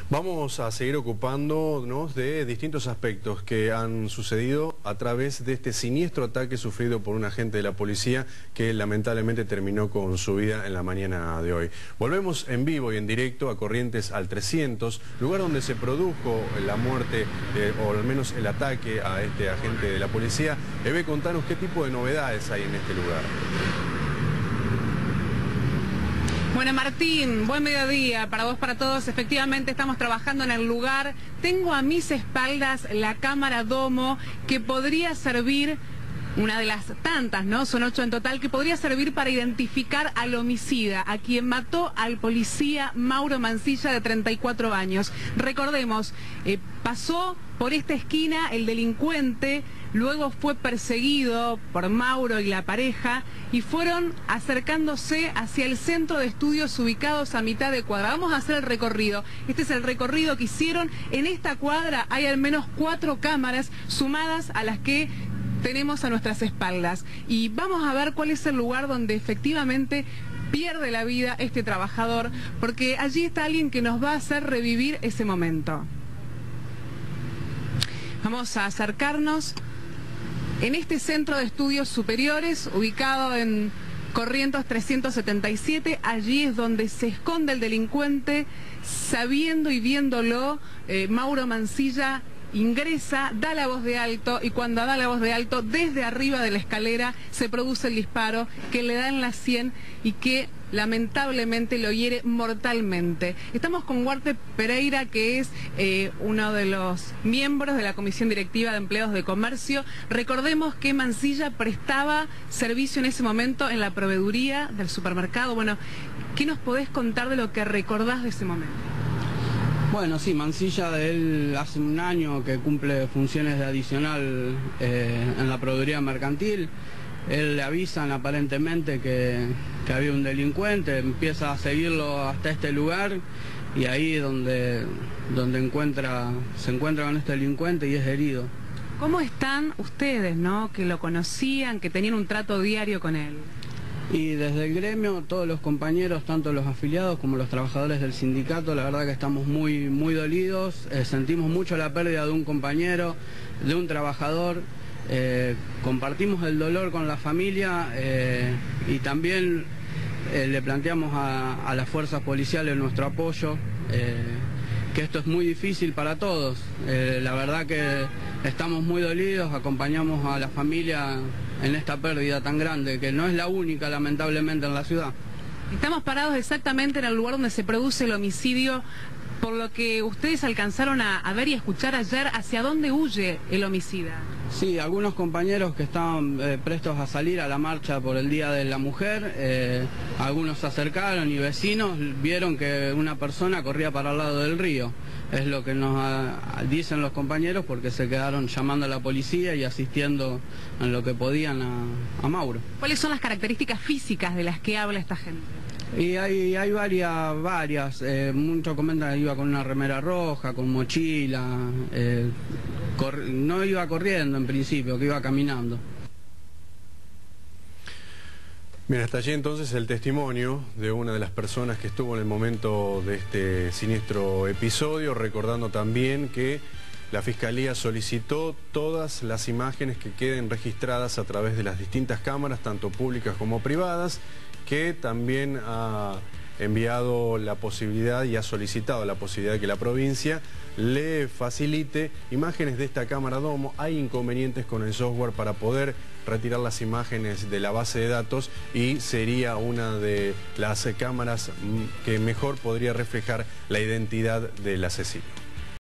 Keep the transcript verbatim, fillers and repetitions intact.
Vamos a seguir ocupándonos de distintos aspectos que han sucedido a través de este siniestro ataque sufrido por un agente de la policía que lamentablemente terminó con su vida en la mañana de hoy. Volvemos en vivo y en directo a Corrientes al trescientos, lugar donde se produjo la muerte, eh, o al menos el ataque a este agente de la policía. Eve, contanos qué tipo de novedades hay en este lugar. Bueno, Martín, buen mediodía para vos, para todos. Efectivamente estamos trabajando en el lugar. Tengo a mis espaldas la cámara Domo, que podría servir, una de las tantas, ¿no? Son ocho en total, que podría servir para identificar al homicida, a quien mató al policía Mauro Mancilla, de treinta y cuatro años. Recordemos, eh, pasó por esta esquina el delincuente, luego fue perseguido por Mauro y la pareja y fueron acercándose hacia el centro de estudios ubicados a mitad de cuadra. Vamos a hacer el recorrido. Este es el recorrido que hicieron. En esta cuadra hay al menos cuatro cámaras sumadas a las que tenemos a nuestras espaldas. Y vamos a ver cuál es el lugar donde efectivamente pierde la vida este trabajador, porque allí está alguien que nos va a hacer revivir ese momento. Vamos a acercarnos. En este centro de estudios superiores, ubicado en Corrientes trescientos setenta y siete, allí es donde se esconde el delincuente. Sabiendo y viéndolo, eh, Mauro Mancilla ingresa, da la voz de alto, y cuando da la voz de alto, desde arriba de la escalera se produce el disparo que le da en la sien y que lamentablemente lo hiere mortalmente. Estamos con Huarte Pereira, que es eh, uno de los miembros de la Comisión Directiva de Empleados de Comercio. Recordemos que Mancilla prestaba servicio en ese momento en la proveeduría del supermercado. Bueno, ¿qué nos podés contar de lo que recordás de ese momento? Bueno, sí, Mancilla, de él hace un año que cumple funciones de adicional eh, en la proveeduría mercantil. Él le avisan aparentemente que, que había un delincuente, empieza a seguirlo hasta este lugar y ahí es donde, donde encuentra, se encuentra con este delincuente y es herido. ¿Cómo están ustedes, no, que lo conocían, que tenían un trato diario con él? Y desde el gremio, todos los compañeros, tanto los afiliados como los trabajadores del sindicato, la verdad que estamos muy, muy dolidos, eh, sentimos mucho la pérdida de un compañero, de un trabajador, eh, compartimos el dolor con la familia eh, y también eh, le planteamos a, a las fuerzas policiales nuestro apoyo, eh, que esto es muy difícil para todos, eh, la verdad que estamos muy dolidos, acompañamos a la familia en esta pérdida tan grande, que no es la única lamentablemente en la ciudad. Estamos parados exactamente en el lugar donde se produce el homicidio. Por lo que ustedes alcanzaron a, a ver y escuchar ayer, ¿hacia dónde huye el homicida? Sí, algunos compañeros que estaban eh, prestos a salir a la marcha por el Día de la Mujer, eh, algunos se acercaron y vecinos vieron que una persona corría para el lado del río. Es lo que nos a, dicen los compañeros, porque se quedaron llamando a la policía y asistiendo en lo que podían a, a Mauro. ¿Cuáles son las características físicas de las que habla esta gente? Y hay, hay varias, varias, eh, muchos comentan que iba con una remera roja, con mochila, eh, no iba corriendo en principio, que iba caminando. Bien, hasta allí entonces el testimonio de una de las personas que estuvo en el momento de este siniestro episodio, recordando también que la Fiscalía solicitó todas las imágenes que queden registradas a través de las distintas cámaras, tanto públicas como privadas, que también ha enviado la posibilidad y ha solicitado la posibilidad de que la provincia le facilite imágenes de esta cámara Domo. Hay inconvenientes con el software para poder retirar las imágenes de la base de datos y sería una de las cámaras que mejor podría reflejar la identidad del asesino.